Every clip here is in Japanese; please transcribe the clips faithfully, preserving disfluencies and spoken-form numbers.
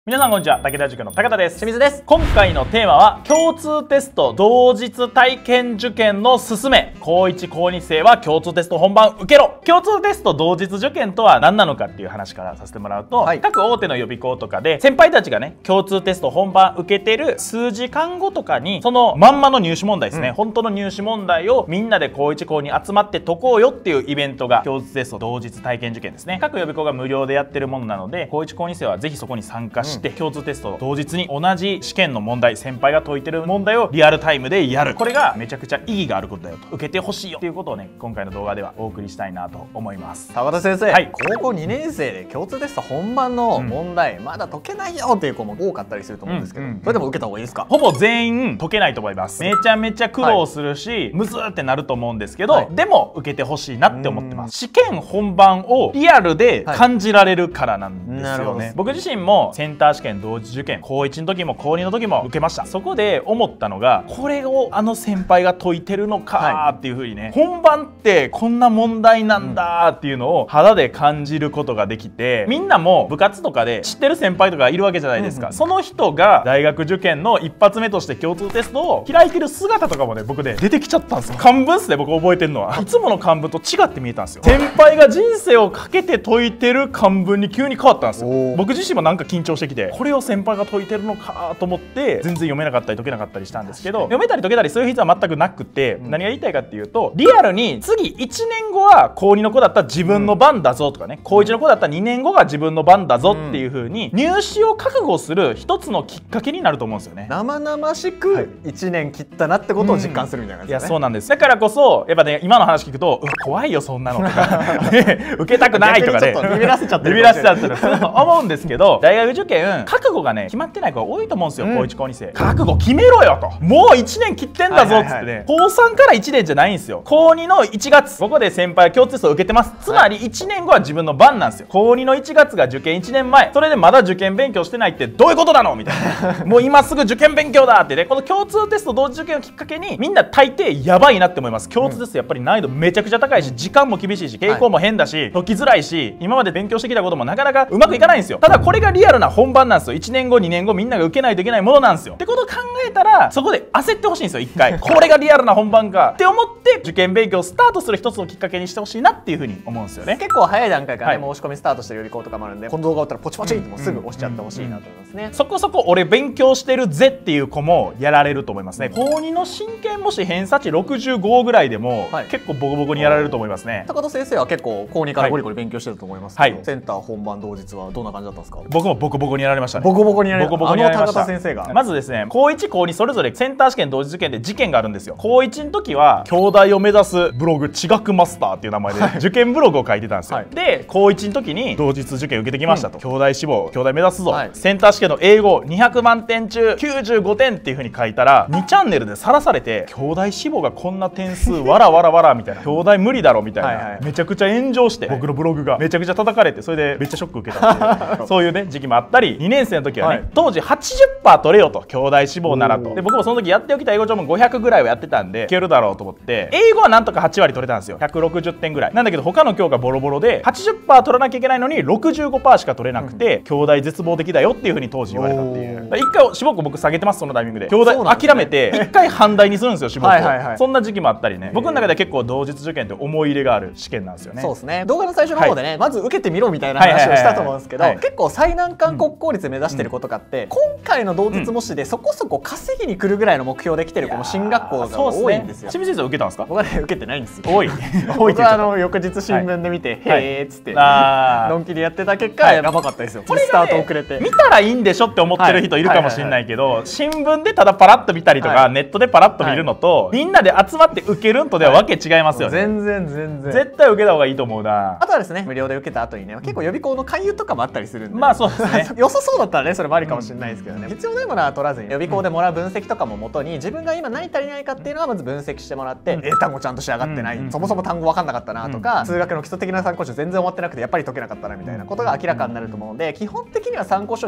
皆さんこんにちは、武田塾の高田です。 清水です。 今回のテーマは共通テスト同日体験受験のすすめ。高いち高に生は共通テスト本番受けろ。共通テスト同日受験とは何なのかっていう話からさせてもらうと、はい、各大手の予備校とかで先輩たちがね共通テスト本番受けてる数時間後とかにそのまんまの入試問題ですね、うん、本当の入試問題をみんなで高いち高に集まって解こうよっていうイベントが共通テスト同日体験受験ですね。各予備校が無料でやってるものなので、高いち高に生はぜひそこに参加して、うん、共通テスト同日に同じ試験の問題、先輩が解いてる問題をリアルタイムでやる。これがめちゃくちゃ意義があることだよと、受けてほしいよっていうことをね今回の動画ではお送りしたいなと思います。 高田先生、 はい、 高校にねん生で共通テスト本番の問題、うん、まだ解けないよっていう子も多かったりすると思うんですけど、うんうん、それでも受けた方がいいですか？ ほぼ全員解けないと思います。めちゃめちゃ苦労するし、はい、むずーってなると思うんですけど、はい、でも受けてほしいなって思ってます。試験本番をリアルで感じられるからなんですよね、はい、僕自身もセンター試験同時受験高いちの時も高にの時も受けました。そこで思ったのが、これをあの先輩が解いてるのかっていう風にね、はい、本番ってこんな問題なんだっていうのを肌で感じることができて、みんなも部活とかで知ってる先輩とかいるわけじゃないですか、うん、その人が大学受験の一発目として共通テストを開いてる姿とかもね僕ね出てきちゃったんですよ。漢文っすね、僕覚えてるのはいつもの漢文と違って見えたんですよ。先輩が人生をかけて解いてる漢文に急に変わったんですよ。僕自身もなんか緊張してきて、これを先輩が解いてるのかと思って全然読めなかったり解けなかったりしたんですけど、読めたり解けたりそういう必要は全くなくて、うん、何が言いたいかっていうと、リアルに次いちねんごは高にの子だったら自分の番だぞとかね、うん、高いちの子だったらにねんごが自分の番だぞっていう風に入試を覚悟する一つのきっかけになると思うんですよね。 生々しくいちねん切ったなってことを実感するみたいな感じですね、 うん、いやそうなんです。だからこそやっぱね今の話聞くと、うわ怖いよそんなのとか受けたくないとかねビビらせちゃってるビビらせちゃってると思うんですけど、大学受験覚悟がね決まってない子が多いと思うんですよ、うん、高いち高に生。覚悟決めろよと、もういちねん切ってんだぞっつってね、高さんからいちねんじゃないんですよ。高にのいちがつ、ここで先輩は共通テストを受けてます。つまりいちねんごは自分の番なんですよ。高にのいちがつが受験いちねんまえ、それでまだ受験勉強してないってどういうことなのみたいなもう今すぐ受験勉強だってね、この共通テスト同時受験をきっかけにみんな大抵やばいなって思います。共通テストやっぱり難易度めちゃくちゃ高いし、時間も厳しいし、傾向も変だし、解きづらいし、今まで勉強してきたこともなかなかうまくいかないんですよ。ただこれがリアルな本番なんですよ。いちねんごにねんごみんなが受けないといけないものなんですよ。ってことを考えたら、そこで焦ってほしいんですよ。一回これがリアルな本番かって思って受験勉強をスタートする一つのきっかけにしてほしいなっていうふうに思うんですよね。 結構早い段階からね、はい、申し込みスタートしてる予備校とかもあるんで、この動画終わったらポチポチってもうすぐ押しちゃってほしいなと思いますね。 そこそこ俺勉強してるぜっていう子もやられると思いますね。高にの真剣もし偏差値ろくじゅうごぐらいでも、はい、結構ボコボコにやられると思いますね。 高田先生は結構高にからゴリゴリ勉強してると思いますけど、はい、センター本番同日はどんな感じだったんですか？ 僕もボコボコにやられましたね。 ボコボコにやられボコボコにやられました。 あの高田先生がまずですね、高いち高にそれぞれセンター試験同時受験で事件があるんですよ。高いちの時は京大を目指すブログ地学マスターっていう名前で受験ブログを書いてたんですよ、はい、で高いちの時に同日受験受けてきましたと、うん、京大志望京大目指すぞ、はい、センター試験の英語にひゃくまんてん中きゅうじゅうごてんっていう風に書いたらにチャンネルでさらされて、京大志望がこんな点数わらわらわらみたいな、京大無理だろみたいな、はいはい、めちゃくちゃ炎上して、はい、僕のブログがめちゃくちゃ叩かれて、それでめっちゃショック受けたっていうそういうね時期もあったり、にねん生の時はね、はい、当時 はちじゅっパーセント 取れよと、京大志望ならと。で僕もその時やっておきたい英語帳もごひゃくぐらいはやってたんでいけるだろうと思って、英語はなんとかはちわり取れたんですよ。ひゃくろくじゅってんぐらいなんだけど、他の教科ボロボロで はちじゅっパーセント 取らなきゃいけないのに ろくじゅうごパーセント しか取れなくて、うん、京大絶望的だよっていう風に当時言われたっていう。一回志望校僕下げてます。そのタイミングで京大諦めて一回反対にするんですよ志望校。そんな時期もあったりね、僕の中では結構同日受験って思い入れがある試験なんですよね。 そうですね。動画の最初の方でね、はい、まず受けてみろみたいな話をしたと思うんですけど、結構最難関国公立目指してる子とかって、うん、今回の同日模試でそこそこ稼ぎに来るぐらいの目標で来てる子も進学校が多いんですよ。 清水先生受けたんですか？ 僕はね受けてないんですよ。 多い僕はあの翌日新聞で見て、はい、へーっつってのんきりやってた結果、はい、やばかったですよ。これスタート遅れて見たらいいんでしょって思ってる人いるかもしれないけど、新聞でただパラッと見たりとか、はい、ネットでパラッと見るのと、はい、みんなで集まって受けるんとではわけ違いますよね。 全然全然絶対受けた方がいいと思うな。 あとはですね、無料で受けた後にね、結構予備校の勧誘とかもあったりするんで、 まあそうですね良さそうだったらねそれもありかもしれないですけどね、うん、必要ないものは取らずに予備校でもらう分析とかももとに、自分が今何足りないかっていうのはまず分析してもらって、うん、英単語ちゃんと仕上がってない、うん、そもそも単語分かんなかったなとか、うん、数学の基礎的な参考書全然終わってなくてやっぱり解けなかったなみたいなことが明らかになると思うので、基本的には参考書を仕上げる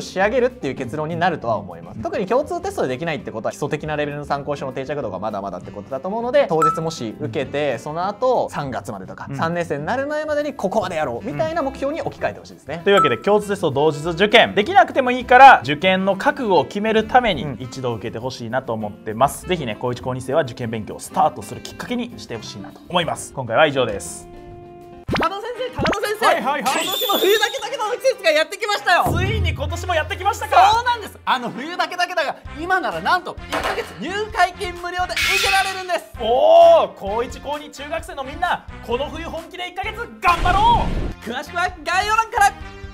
るっていう結論になるとは思います。特に共通テストでできないってことは基礎的なレベルの参考書の定着度がまだまだってことだと思うので、当日もし受けてその後さんがつまでとか、うん、さんねん生になる前までにここまでやろうみたいな目標に置き換えてほしいですね、うん、 というわけで共通テスト同日受験できなくてもいいから受験の覚悟を決めるために一度受けてほしいなと思ってます。ぜひね高いち高に生は受験勉強をスタートするきっかけにしてほしいなと思います。今回は以上です。 高野先生、高野先生、 はいはいはい、 今年も冬だけだけだの季節がやってきましたよ。 ついに今年もやってきましたか。 そうなんです。あの冬だけだけだが今ならなんといっかげつ入会金無料で受けられるんです。 おお、高いち高に中学生のみんなこの冬本気でいっかげつ頑張ろう。 詳しくは概要欄から。